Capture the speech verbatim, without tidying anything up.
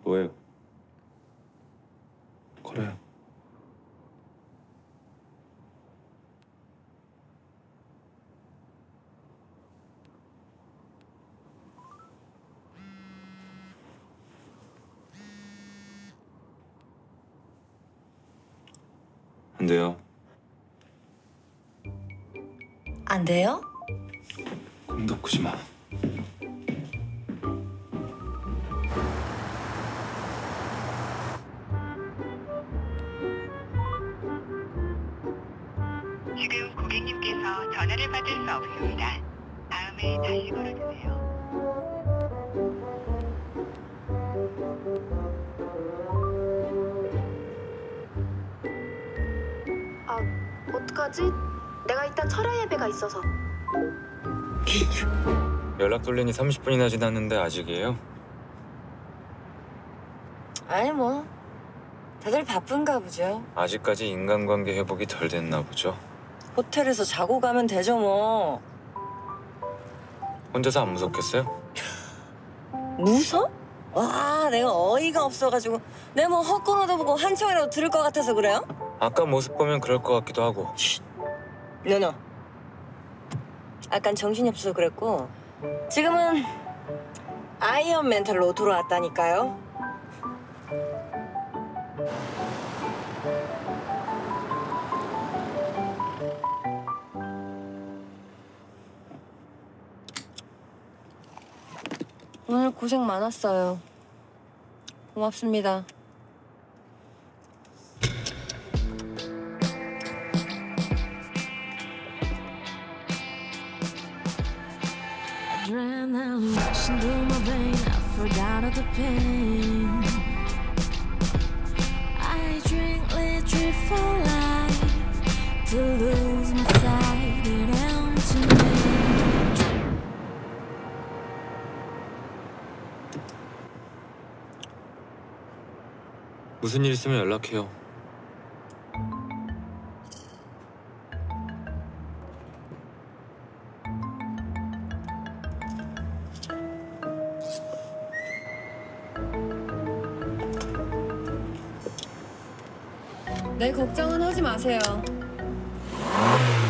뭐예요? 걸어요. 안 돼요. 안 돼요? 꿈도 꾸지 마. 지금 고객님께서 전화를 받을 수 없습니다. 다음에 다시 걸어주세요. 아, 어떡하지? 내가 이따 철야 예배가 있어서. 연락 돌리니 삼십 분이나 지났는데 아직이에요? 아니 뭐 다들 바쁜가 보죠. 아직까지 인간관계 회복이 덜 됐나 보죠. 호텔에서 자고 가면 되죠 뭐. 혼자서 안 무섭겠어요? 무서? 와 내가 어이가 없어가지고 내 뭐 헛건 얻어보고 한청이라도 들을 것 같아서 그래요? 아까 모습 보면 그럴 것 같기도 하고. 너너 아깐 정신이 없어서 그랬고 지금은 아이언 멘탈로 돌아왔다니까요. 오늘 고생 많았어요. 고맙습니다. Adrenaline rushing through my vein. I forgot all the pain. I drink little for life to lose my sight and empty me. 무슨 일 있으면 연락해요. 내 걱정은 하지 마세요.